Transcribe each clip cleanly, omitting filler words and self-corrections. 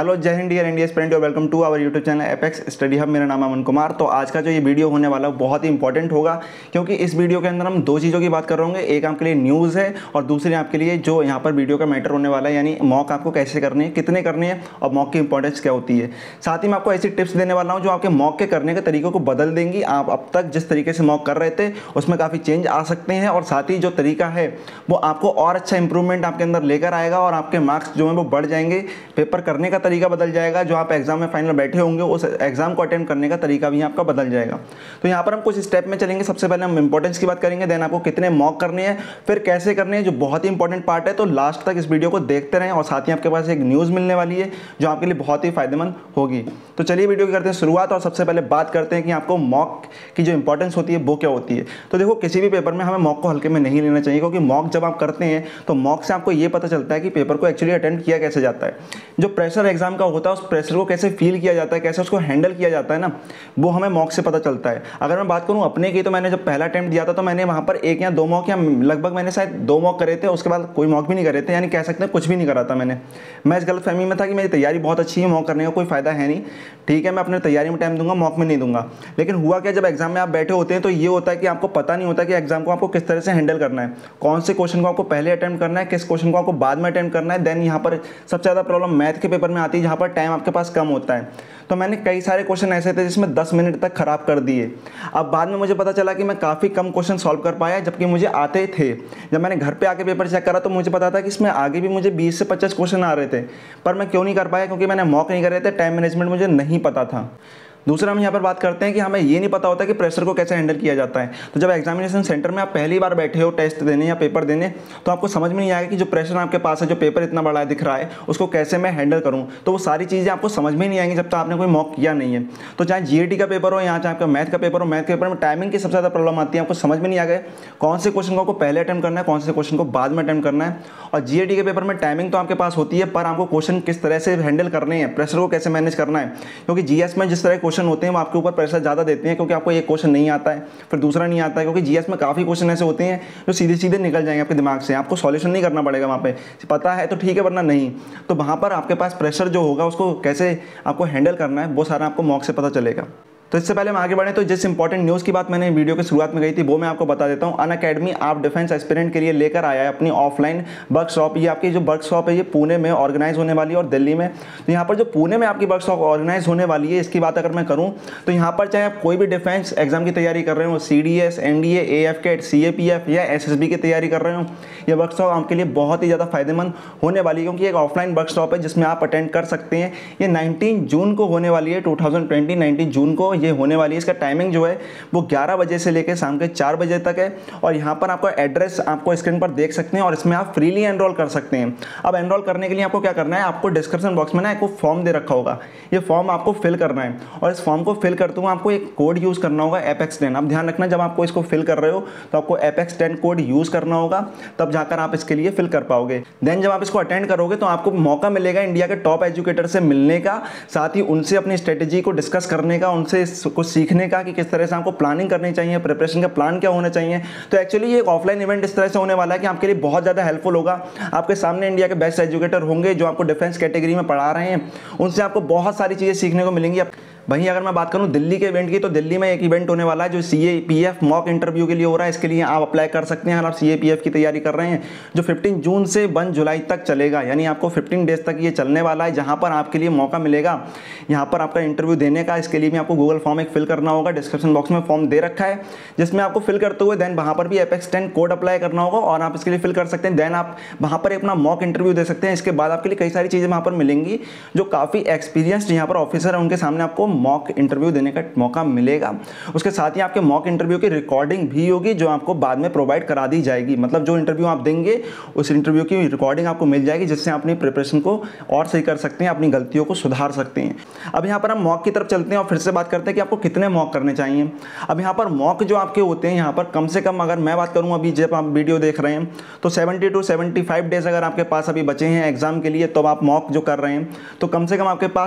Hello Jai Hind dear India student, welcome to our YouTube channel Apex Study Hub. मेरा नाम है अमन कुमार। तो आज का जो ये वीडियो होने वाला है बहुत ही इंपॉर्टेंट होगा, क्योंकि इस वीडियो के अंदर हम दो चीज़ों की बात कर रहे होंगे। एक आपके लिए न्यूज़ है और दूसरी आपके लिए जो यहाँ पर वीडियो का मैटर होने वाला है, यानी मॉक आपको कैसे करनी है, कितने करनी है और मॉक की इंपॉर्टेंस क्या होती है। साथ ही मैं आपको ऐसी टिप्स देने वाला हूँ जो आपके मॉक के करने के तरीकों को बदल देंगी। आप अब तक जिस तरीके से मॉक कर रहे थे उसमें काफ़ी चेंज आ सकते हैं, और साथ ही जो तरीका है वो आपको और अच्छा इंप्रूवमेंट आपके अंदर लेकर आएगा और आपके मार्क्स जो है वो बढ़ जाएंगे। पेपर करने का तरीका बदल जाएगा, जो आप एग्जाम में फाइनल बैठे होंगे उस एग्जाम को अटेंड करने का तरीका भी आपका बदल जाएगा। तो यहाँ पर हम कुछ स्टेप में चलेंगे। सबसे पहले हम इंपॉर्टेंस की बात करेंगे, देन आपको कितने मॉक करने हैं, फिर कैसे करने हैं, जो बहुत ही इंपॉर्टेंट पार्ट है। तो लास्ट तक इस वीडियो को देखते रहें, और साथ ही आपके पास एक न्यूज़ मिलने वाली है जो आपके लिए बहुत ही फायदेमंद होगी। तो चलिए वीडियो की करते हैं शुरुआत, और सबसे पहले बात करते हैं कि आपको मॉक की जो इंपॉर्टेंस होती है वो क्या होती है। तो देखो, किसी भी पेपर में हमें मॉक को हल्के में नहीं लेना चाहिए, क्योंकि मॉक जब आप करते हैं तो मॉक से आपको ये पता चलता है कि पेपर को एक्चुअली अटेंड किया कैसे जाता है। जो प्रेशर एग्जाम का होता है उस प्रेशर को कैसे फील किया जाता है, कैसे उसको हैंडल किया जाता है ना, वो हमें मॉक से पता चलता है। अगर मैं बात करूं अपने की, तो मैंने जब पहला अटेम्प्ट दिया था तो मैंने वहां पर एक या दो मॉक, या लगभग मैंने शायद 2 मॉक करे थे, उसके बाद कोई मॉक भी नहीं करे थे, यानी कह सकते हैं कुछ भी नहीं करा था मैंने। मैं इस गलतफहमी में था कि मेरी तैयारी बहुत अच्छी है, मॉक करने का कोई फायदा है नहीं, ठीक है मैं अपने तैयारी में टाइम दूंगा, मॉक में नहीं दूंगा। लेकिन हुआ क्या, जब एग्जाम में आप बैठे होते हैं तो ये होता है कि आपको पता नहीं होता कि एग्जाम को आपको किस तरह से हैंडल करना है, कौन से क्वेश्चन को आपको पहले अटेम्प्ट करना है, किस क्वेश्चन को आपको बाद में अटेम्प्ट करना है। देन यहाँ पर सबसे ज़्यादा प्रॉब्लम मैथ के पेपर में आती है, जहाँ पर टाइम आपके पास कम होता है। तो मैंने कई सारे क्वेश्चन ऐसे थे जिसमें 10 मिनट तक खराब कर दिए। अब बाद में मुझे पता चला कि मैं काफ़ी कम क्वेश्चन सॉल्व कर पाया, जबकि मुझे आते थे। जब मैंने घर पे आके पेपर चेक करा तो मुझे पता था कि इसमें आगे भी मुझे 20 से 25 क्वेश्चन आ रहे थे, पर मैं क्यों नहीं कर पाया, क्योंकि मैंने मॉक नहीं कर रहे थे, टाइम मैनेजमेंट मुझे नहीं पता था। दूसरा हम यहाँ पर बात करते हैं कि हमें ये नहीं पता होता कि प्रेशर को कैसे हैंडल किया जाता है। तो जब एग्जामिनेशन सेंटर में आप पहली बार बैठे हो टेस्ट देने या पेपर देने, तो आपको समझ में नहीं आएगा कि जो प्रेशर आपके पास है, जो पेपर इतना बड़ा दिख रहा है, उसको कैसे मैं हैंडल करूँ। तो वो सारी चीज़ें आपको समझ में नहीं आएंगी जब तक आपने कोई मॉक किया नहीं है। तो चाहे जीएटी का पेपर हो या चाहे आपका मैथ का पेपर हो, मैथ के पेपर में टाइमिंग की सबसे ज़्यादा प्रॉब्लम आती है। आपको समझ में नहीं आ गया कौन से क्वेश्चन को आपको पहले अटेम्प्ट करना है, कौन से क्वेश्चन को बाद में अटेम्प्ट करना है। और जीएटी के पेपर में टाइमिंग तो आपके पास होती है, पर आपको क्वेश्चन किस तरह से हैंडल करने हैं, प्रेशर को कैसे मैनेज करना है। क्योंकि जीएस में जिस तरह क्वेश्चन होते हैं वो आपके ऊपर प्रेशर ज़्यादा देते हैं, क्योंकि आपको एक क्वेश्चन नहीं आता है फिर दूसरा नहीं आता है। क्योंकि जीएस में काफ़ी क्वेश्चन ऐसे होते हैं जो सीधे सीधे निकल जाएंगे आपके दिमाग से, आपको सॉल्यूशन नहीं करना पड़ेगा वहाँ पे, पता है तो ठीक है वरना नहीं। तो वहाँ पर आपके पास प्रेशर जो होगा उसको कैसे आपको हैंडल करना है वो सारा आपको मॉक से पता चलेगा। तो इससे पहले हम आगे बढ़ें, तो जिस इंपॉर्टेंट न्यूज़ की बात मैंने वीडियो की शुरुआत में गई थी वो मैं आपको बता देता हूँ। अनअकैडमी आप डिफेंस एस्पिरेंट के लिए लेकर आया है अपनी ऑफलाइन वर्कशॉप। ये आपकी जो वर्कशॉप है ये पुणे में ऑर्गेनाइज होने वाली है और दिल्ली में। तो यहाँ पर जो पुणे में आपकी वर्कशॉप ऑर्गेनाइज होने वाली है, इसकी बात अगर मैं करूँ तो यहाँ पर चाहे आप कोई भी डिफेंस एग्जाम की तैयारी कर रहे हो, CDS, NDA, AF-CAT, CAPF या SSB की तैयारी कर रहे हो, ये वर्कशॉप आपके लिए बहुत ही ज़्यादा फायदेमंद होने वाली है, क्योंकि एक ऑफलाइन वर्कशॉप है जिसमें आप अटेंड कर सकते हैं। ये 19 जून को होने वाली है, 2020 19 जून को ये होने वाली है। इसका टाइमिंग जो है वो 11 बजे से लेकर शाम के 4 बजे तक है। और यहाँ पर आपका एड्रेस आपको स्क्रीन पर देख सकते हैं, और इसमें आप फ्रीली एनरोल कर सकते हैं। अब एनरोल करने के लिए आपको क्या करना है, आपको डिस्क्रिप्शन बॉक्स में ना एक फॉर्म दे रखा होगा, ये फॉर्म आपको फिल करना है। और इस फॉर्म को फिल करते हुए आपको एक कोड यूज़ करना होगा, एपेक्स 10। अब ध्यान रखना, जब आपको इसको फिल कर रहे हो तो आपको एपेक्स 10 कोड यूज़ करना होगा, तब जाकर आप इसके लिए फिल कर पाओगे। देन जब आप इसको अटेंड करोगे तो आपको मौका मिलेगा इंडिया के टॉप एजुकेटर से मिलने का, साथ ही उनसे अपनी स्ट्रेटेजी को डिस्कस करने का, उनसे कुछ सीखने का कि किस तरह से आपको प्लानिंग करनी चाहिए, प्रिपरेशन का प्लान क्या होना चाहिए। तो एक्चुअली ये एक ऑफलाइन इवेंट इस तरह से होने वाला है कि आपके लिए बहुत ज़्यादा हेल्पफुल होगा। आपके सामने इंडिया के बेस्ट एजुकेटर होंगे जो आपको डिफेंस कैटेगरी में पढ़ा रहे हैं, उनसे आपको बहुत सारी चीज़ें सीखने को मिलेंगी। वहीं अगर मैं बात करूं दिल्ली के इवेंट की, तो दिल्ली में एक इवेंट होने वाला है जो CAPF मॉक इंटरव्यू के लिए हो रहा है। इसके लिए आप अप्लाई कर सकते हैं अगर आप CAPF की तैयारी कर रहे हैं, जो 15 जून से 1 जुलाई तक चलेगा, यानी आपको 15 डेज तक ये चलने वाला है, जहां पर आपके लिए मौका मिलेगा यहाँ पर आपका इंटरव्यू देने का। इसके लिए भी आपको गूगल फॉर्म एक फिल करना होगा, डिस्क्रिप्शन बॉक्स में फॉर्म दे रखा है, जिसमें आपको फिल करते हुए देन वहाँ पर भी एपेक्स 10 कोड अप्लाई करना होगा और आप इसके लिए फिल कर सकते हैं। देन आप वहाँ पर अपना मॉक इंटरव्यू दे सकते हैं। इसके बाद आपके लिए कई सारी चीज़ें वहाँ पर मिलेंगी, जो काफ़ी एक्सपीरियंस्ड यहाँ पर ऑफिसर है उनके सामने आपको मॉक इंटरव्यू देने का मौका मिलेगा। उसके साथ ही आपके मॉक इंटरव्यू की रिकॉर्डिंग भी होगी, जो आपको बाद में प्रोवाइड करा दी जाएगी। मतलब जो इंटरव्यू आप देंगे उस इंटरव्यू की रिकॉर्डिंग आपको मिल जाएगी, जिससे आप अपनी प्रिपरेशन को और सही कर सकते हैं, अपनी गलतियों को सुधार सकते हैं। अब यहाँ पर हम मॉक की तरफ चलते हैं और फिर से बात करते हैं कि आपको कितने मॉक करने चाहिए। अब यहाँ पर मॉक जो आपके होते हैं, यहाँ पर कम से कम अगर मैं बात करूँ, अभी जब आप वीडियो देख रहे हैं तो 70 to 75 डेज अगर आपके पास अभी बचे हैं एग्जाम के लिए, तो आप मॉक जो कर रहे हैं तो कम से कम आपके पास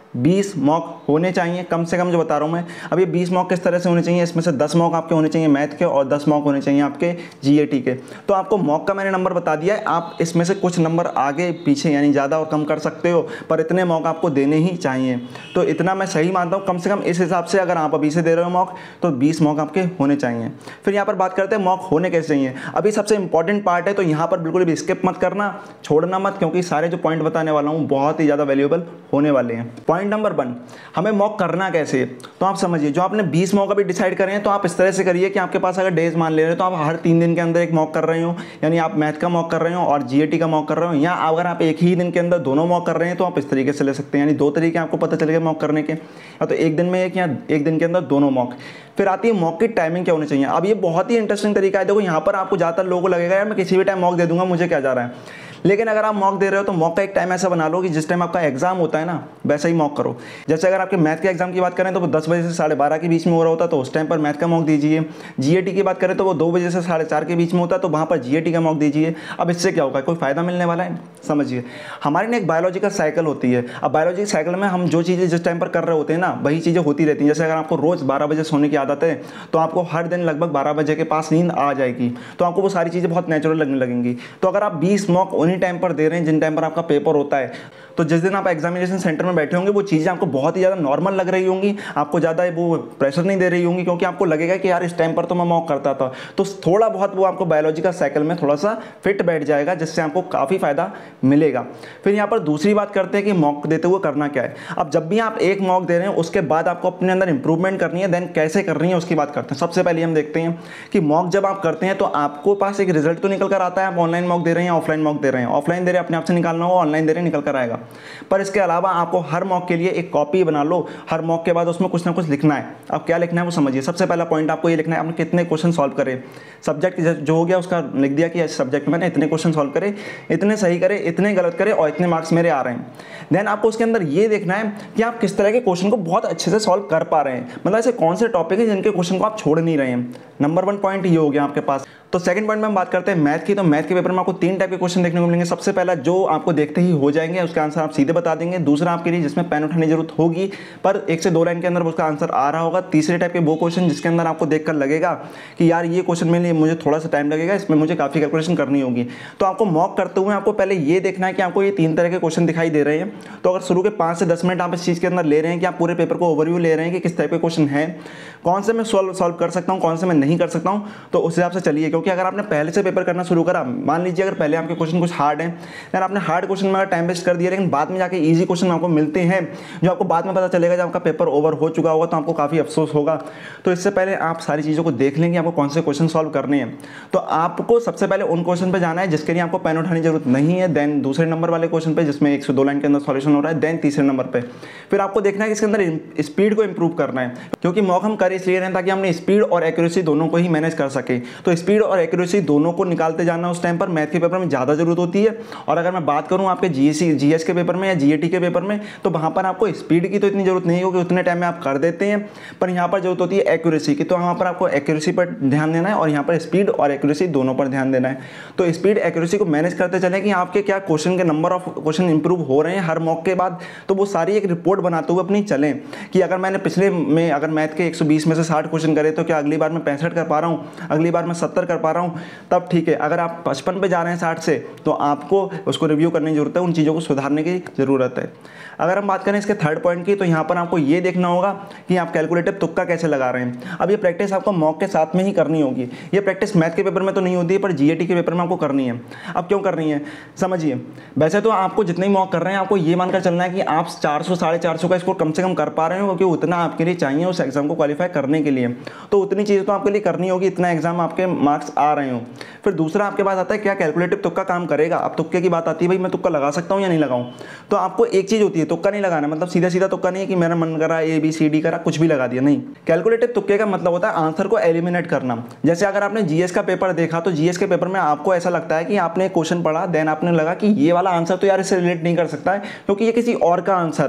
20 मॉक होने चाहिए कम से कम, जो बता रहा हूँ मैं। अब ये 20 मॉक किस तरह से होने चाहिए, इसमें से 10 मॉक आपके होने चाहिए मैथ के और 10 मॉक होने चाहिए आपके जीएटी के। तो आपको मॉक का मैंने नंबर बता दिया है, आप इसमें से कुछ नंबर आगे पीछे यानी ज़्यादा और कम कर सकते हो, पर इतने मॉक आपको देने ही चाहिए। तो इतना मैं सही मानता हूँ, कम से कम इस हिसाब से अगर आप अभी से दे रहे हो मॉक तो 20 मॉक आपके होने चाहिए। फिर यहाँ पर बात करते हैं मॉक होने कैसे चाहिए। अभी सबसे इंपॉर्टेंट पार्ट है, तो यहाँ पर बिल्कुल भी स्किप मत करना, छोड़ना मत, क्योंकि सारे जो पॉइंट बताने वाला हूँ बहुत ही ज़्यादा वैल्यूएबल होने वाले हैं। पॉइंट नंबर 1, हमें मॉक करना कैसे। तो आप समझिए, जो आपने 20 मॉक अभी डिसाइड करें हैं, तो आप इस तरह से करिए कि आपके पास अगर डेज मान ले रहे हो तो आप हर 3 दिन के अंदर एक मॉक कर रहे हो, यानी आप मैथ का मॉक कर रहे हो और जीएटी का मॉक कर रहे हो, या अगर आप एक ही दिन के अंदर दोनों मॉक कर रहे हैं तो आप इस तरीके से ले सकते हैं, यानी 2 तरीके आपको पता चलेगा मॉक करने के, या तो एक दिन में एक या एक दिन के अंदर दोनों मॉक। फिर आती है मॉक की टाइमिंग क्या होनी चाहिए। अब ये बहुत ही इंटरेस्टिंग तरीका है। देखो यहाँ पर आपको ज़्यादातर लोगों को लगेगा यार मैं किसी भी टाइम मॉक दे दूंगा, मुझे क्या जा रहा है, लेकिन अगर आप मॉक दे रहे हो तो मॉक का एक टाइम ऐसा बना लो कि जिस टाइम आपका एग्जाम होता है ना वैसा ही मॉक करो। जैसे अगर आपके मैथ के एग्जाम की बात करें तो वो 10 बजे से 12:30 के बीच में हो रहा होता है, तो उस टाइम पर मैथ का मॉक दीजिए। जीएटी की बात करें तो वो 2 बजे से 4:30 के बीच में होता है, तो वहाँ पर जीएटी का मॉक दीजिए। अब इससे क्या होगा, कोई फायदा मिलने वाला है। समझिए, हमारी ना एक बायोलॉजिकल साइकिल होती है। अब बायोलॉजिकल साइकिल में हम जो चीज़ें जिस टाइम पर कर रहे होते हैं ना वही चीज़ें होती रहती हैं। जैसे अगर आपको रोज़ 12 बजे सोने की आदत है तो आपको हर दिन लगभग 12 बजे के पास नींद आ जाएगी, तो आपको वो सारी चीज़ें बहुत नेचुरल लगने लगेंगी। तो अगर आप 20 मॉक उन्हीं टाइम पर दे रहे हैं जिन टाइम पर आपका पेपर होता है, तो जिस दिन आप एग्जामिनेशन सेंटर में बैठे होंगे वो चीज़ें आपको बहुत ही ज़्यादा नॉर्मल लग रही होंगी, आपको ज़्यादा वो प्रेशर नहीं दे रही होंगी, क्योंकि आपको लगेगा कि यार इस टाइम पर तो मैं मॉक करता था। तो थोड़ा बहुत वो आपको बायोलॉजिकल साइकिल में थोड़ा सा फिट बैठ जाएगा, जिससे आपको काफ़ी फायदा मिलेगा। फिर यहाँ पर दूसरी बात करते हैं कि मॉक देते हुए करना क्या है। अब जब भी आप एक मॉक दे रहे हैं उसके बाद आपको अपने अंदर इंप्रूवमेंट करनी है, देन कैसे करनी है उसकी बात करते हैं। सबसे पहले हम देखते हैं कि मॉक जब आप करते हैं तो आपको पास एक रिजल्ट तो निकल कर आता है, आप ऑनलाइन मॉक दे रहे हैं ऑफलाइन मॉक दे रहे हैं। ऑफलाइन दे रहे हैं अपने आप से निकालना हो, ऑनलाइन दे रहे हैं निकल कर आएगा। पर इसके अलावा आपको हर मॉक के लिए एक कॉपी बना लो, हर मॉक के बाद उसमें कुछ ना कुछ लिखना है। अब क्या लिखना है वो समझिए। सबसे पहला पॉइंट आपको ये लिखना है आपने कितने क्वेश्चन सॉल्व करे। सब्जेक्ट जो हो गया उसका लिख दिया कि सब्जेक्ट में मैंने इतने क्वेश्चन सॉल्व करे, इतने सही करे, इतने गलत करे और इतने मार्क्स मेरे आ रहे हैं। देन आपको उसके अंदर ये देखना है कि आप किस तरह के क्वेश्चन को बहुत अच्छे से सॉल्व कर पा रहे हैं, मतलब ऐसे कौन से टॉपिक है जिनके क्वेश्चन को आप छोड़ नहीं रहे हैं। नंबर 1 पॉइंट ये हो गया आपके पास। तो सेकंड पॉइंट में हम बात करते हैं मैथ की। तो मैथ के पेपर में आपको 3 टाइप के क्वेश्चन देखने को मिलेंगे। सबसे पहला जो आपको देखते ही हो जाएंगे, उसका आंसर आप सीधे बता देंगे। दूसरा आपके लिए जिसमें पेन उठाने की जरूरत होगी पर 1 से 2 लाइन के अंदर उसका आंसर आ रहा होगा। तीसरे टाइप के वो क्वेश्चन जिसके अंदर आपको देखकर लगेगा कि यार ये क्वेश्चन में मुझे थोड़ा सा टाइम लगेगा, इसमें मुझे काफ़ी कैलकुलेशन करनी होगी। तो आपको मॉक करते हुए आपको पहले ये देखना है कि आपको ये 3 तरह के क्वेश्चन दिखाई दे रहे हैं। तो अगर शुरू के 5 से 10 मिनट आप इस चीज़ के अंदर ले रहे हैं कि आप पूरे पेपर को ओवरव्यू ले रहे हैं कि किस टाइप के क्वेश्चन हैं, कौन से मैं सॉल्व कर सकता हूँ, कौन से मैं नहीं कर सकता हूँ, तो उस हिसाब से चलिए। क्योंकि अगर आपने पहले से पेपर करना शुरू करा, मान लीजिए अगर पहले आपके क्वेश्चन कुछ हार्ड हैं, यार आपने हार्ड क्वेश्चन में टाइम वेस्ट कर दिया, लेकिन बाद में जाके इजी क्वेश्चन आपको मिलते हैं जो आपको बाद में पता चलेगा जब आपका पेपर ओवर हो चुका होगा, तो आपको काफ़ी अफसोस होगा। तो इससे पहले आप सारी चीज़ों को देख लेंगे आपको कौन से क्वेश्चन सॉल्व करने हैं। तो आपको सबसे पहले उन क्वेश्चन पे जाना है जिसके लिए आपको पेन उठाने की जरूरत नहीं है। देन दूसरे नंबर वाले क्वेश्चन पे जिसमें 1 से 2 लाइन के अंदर सॉल्यूशन हो रहा है। देन तीसरे नंबर पे फिर आपको देखना है कि इसके अंदर स्पीड को इंप्रूव करना है, क्योंकि मॉक हम कर इसलिए रहे हैं ताकि हमने स्पीड और एक्यूरेसी दोनों को ही मैनेज कर सके। तो स्पीड और एक्यूरेसी दोनों को निकालते जाना उस टाइम पर मैथ के पेपर में ज़्यादा जरूरत होती है। और अगर मैं बात करूँ आपके जीएस के पेपर में या जीएटी के पेपर में, तो वहाँ पर आपको स्पीड की तो इतनी जरूरत नहीं होगी, उतने टाइम में आप कर देते हैं। पर यहाँ पर जरूरत होती है एक्यूरेसी की, तो वहाँ पर आपको एक्यूरेसी पर ध्यान देना है और यहाँ पर स्पीड और एक्यूरेसी दोनों पर ध्यान देना है। तो स्पीड एक्यूरेसी को मैनेज करते चलें कि आपके क्या क्वेश्चन के नंबर ऑफ क्वेश्चन इंप्रूव हो रहे हैं हर मॉक के बाद। तो वो सारी एक रिपोर्ट बनाते हुए अपनी चलें कि अगर मैंने पिछले में अगर मैथ के 120 में से 60 क्वेश्चन करे तो क्या अगली बार मैं 65 कर पा रहा हूँ, अगली बार मैं 70 कर पा रहा हूँ, तब ठीक है। अगर आप 55 पे जा रहे हैं 60 से, तो आपको उसको रिव्यू करने की जरूरत है, उन चीज़ों को सुधारने की ज़रूरत है। अगर हम बात करें इसके थर्ड पॉइंट की, तो यहाँ पर आपको ये देखना होगा कि आप कैलकुलेटिव तुक्का कैसे लगा रहे हैं। अब ये प्रैक्टिस आपको मॉक के साथ में ही करनी होगी। ये प्रैक्टिस मैथ के पेपर में तो नहीं होती है, पर जीएटी के पेपर में आपको करनी है। अब क्यों करनी है समझिए। वैसे तो आपको जितने ही मॉक कर रहे हैं आपको ये मानकर चलना है कि आप 400 450 का स्कोर कम से कम कर पा रहे हो, क्योंकि उतना आपके लिए चाहिए उस एग्जाम को क्वालिफाई करने के लिए। तो उतनी चीज़ तो आपके लिए करनी होगी, इतना एग्जाम आपके मार्क्स आ रहे हो। फिर दूसरा आपके पास आता है क्या कैलकुलेटिव तुक्का काम करेगा। अब तुक्के की बात आती है, भाई मैं तुक्का लगा सकता हूँ या नहीं लगाऊँ। तो आपको एक चीज़ होती है, तुक्का नहीं लगाना, मतलब सीधा सीधा तुक्का नहीं है कि मेरा मन करा ABCD करा कुछ भी लगा दिया, नहीं। कैलकुलेटिव तुक्के का मतलब होता है आंसर को एलिमिनेट करना। जैसे अगर आपने जीएस का पेपर देखा, तो जीएस के पेपर में आपको ऐसा लगता है कि आपने क्वेश्चन पढ़ा, देन आपने लगा कि ये वाला आंसर तो यार इससे रिलेट नहीं कर सकता है, क्योंकि ये किसी और का आंसर है।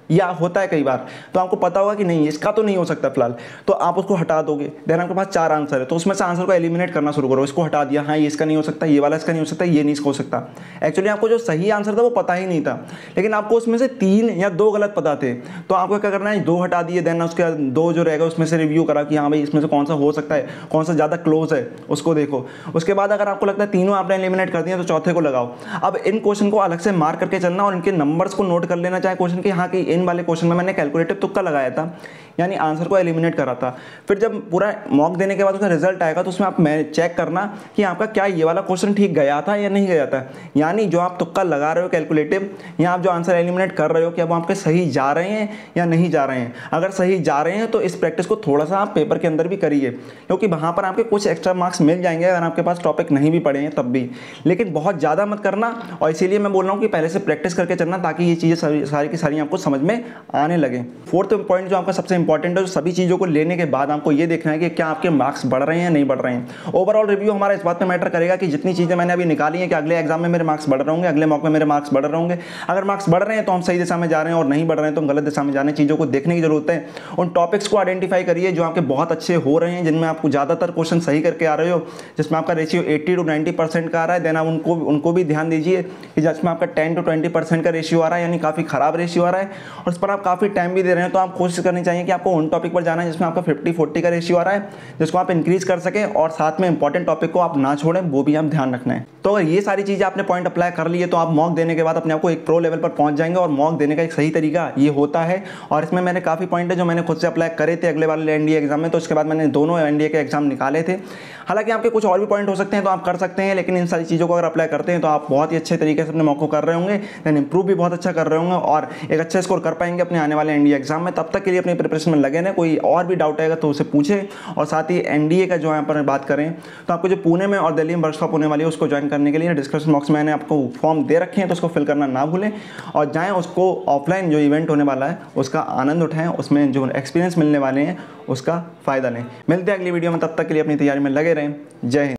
या होता है कई बार, तो आपको पता होगा कि नहीं इसका तो नहीं हो सकता फिलहाल, तो आप उसको हटा दोगे। देन आपके पास 4 आंसर है, तो उसमें से आंसर को एलिमिनेट करना शुरू करो। इसको हटा दिया, हाँ ये इसका नहीं हो सकता, ये वाला इसका नहीं हो सकता, ये नहीं हो सकता। एक्चुअली आपको जो सही आंसर था वो पता ही नहीं था, लेकिन आपको उसमें से 3 या 2 गलत पता थे, तो आपको क्या करना है 2 हटा दिए। देन उसके 2 जो रहेगा उसमें से रिव्यू करा कि हाँ भाई इसमें से कौन सा हो सकता है, कौन सा ज़्यादा क्लोज है, उसको देखो। उसके बाद अगर आपको लगता है तीनों आपने एलिमिनेट कर दिया तो चौथे को लगाओ। अब इन क्वेश्चन को अलग से मार्क करके चलना और इनके नंबर्स को नोट कर लेना, चाहे क्वेश्चन कि हाँ कि इन वाले क्वेश्चन में मैंने कैलकुलेटिव तुक्का लगाया था, यानी आंसर को एलिमिनेट करा था। फिर जब पूरा मॉक देने के बाद उसका रिजल्ट आएगा तो उसमें आप चेक करना कि आपका क्या ये वाला क्वेश्चन ठीक गया था या नहीं गया था, यानी जो आप तुक्का लगा रहे हो कैलकुलेटिव या आप जो आंसर एलिमिनेट कर रहे हो कि अब आपके सही जा रहे हैं या नहीं जा रहे हैं। अगर सही जा रहे हैं तो इस प्रैक्टिस को थोड़ा सा आप पेपर के अंदर भी करिए, क्योंकि वहाँ पर आपके कुछ एक्स्ट्रा मार्क्स मिल जाएंगे अगर आपके पास टॉपिक नहीं भी पढ़े हैं तब भी, लेकिन बहुत ज़्यादा मत करना। और इसीलिए मैं बोल रहा हूँ कि पहले से प्रैक्टिस करके चलना, ताकि ये चीज़ें सारी की सारी आपको समझ में आने लगे। फोर्थ पॉइंट जो आपका सबसे इंपॉर्टेंट है, जो सभी चीज़ों को लेने के बाद आपको ये देखना है कि क्या आपके मार्क्स बढ़ रहे हैं या नहीं बढ़ रहे हैं। ओवरऑल रिव्यू हमारा इस बात पे मैटर करेगा कि जितनी चीज़ें मैंने अभी निकाली हैं कि अगले एग्जाम में मेरे मार्क्स बढ़ रहे होंगे, अगले मॉक में मेरे मार्क्स बढ़ रहे होंगे। अगर मार्क्स बढ़ रहे हैं तो हम सही दिशा में जा रहे हैं, और नहीं बढ़ रहे हैं तो हम गलत दिशा में जा रहे हैं। चीज़ों को देखने की जरूरत है। उन टॉपिक्स को आइडेंटिफाई करिए जो आपके बहुत अच्छे हो रहे हैं, जिनमें आपको ज़्यादातर क्वेश्चन सही करके आ रहे हो, जिसमें आपका रेशियो 80 to 90% का आ रहा है। देन आप उनको भी ध्यान दीजिए कि जिसमें आपका 10 to 20% का रेशियो आ रहा है, यानी काफ़ी खराब रेशियो आ रहा है, और उस पर आप काफ़ी टाइम भी दे रहे हैं। तो आप कोशिश करनी चाहिए कि आपको उन टॉपिक पर जाना है जिसमें आपका 50-40 का रेशियो आ रहा है, जिसको आप इंक्रीज कर सकें, और साथ में इंपॉर्टेंट टॉपिक को आप ना छोड़ें, वो भी आप ध्यान रखना है। तो अगर ये सारी चीज़ें आपने पॉइंट अप्लाई कर लिए तो आप मॉक देने के बाद अपने आप को एक प्रो लेवल पर पहुंच जाएंगे। और मॉक देने का एक सही तरीका ये होता है, और इसमें मैंने काफ़ी पॉइंट है जो मैंने खुद से अप्लाई करे थे अगले वाले एनडीए एग्जाम में, तो उसके बाद मैंने दोनों एनडीए के एग्जाम निकाले थे। हालांकि आपके कुछ और भी पॉइंट हो सकते हैं तो आप कर सकते हैं, लेकिन इन सारी चीज़ों को अगर अप्लाई करते हैं तो आप बहुत ही अच्छे तरीके से अपने मॉक को कर रहे होंगे, देन इंप्रूव भी बहुत अच्छा कर रहे होंगे, और एक अच्छा स्कोर कर पाएंगे अपने आने वाले एनडीए एग्जाम में। तब तक के लिए अपनी प्रिपरेशन में लगे रहें। कोई और भी डाउट आएगा तो उसे पूछे। और साथ ही एनडीए का जो यहाँ पर बात करें तो आपको जो पुणे में और दिल्ली में वर्कशॉप होने वाली है उसको ज्वाइन करने के लिए डिस्क्रिप्शन बॉक्स में मैंने आपको फॉर्म दे रखे हैं, तो उसको फिल करना ना भूलें, और जाएँ उसको ऑफलाइन जो इवेंट होने वाला है उसका आनंद उठाएं, उसमें जो एक्सपीरियंस मिलने वाले हैं उसका फ़ायदा लें। मिलते हैं अगली वीडियो में, तब तक के लिए अपनी तैयारी में लगे रहें। जय हिंद।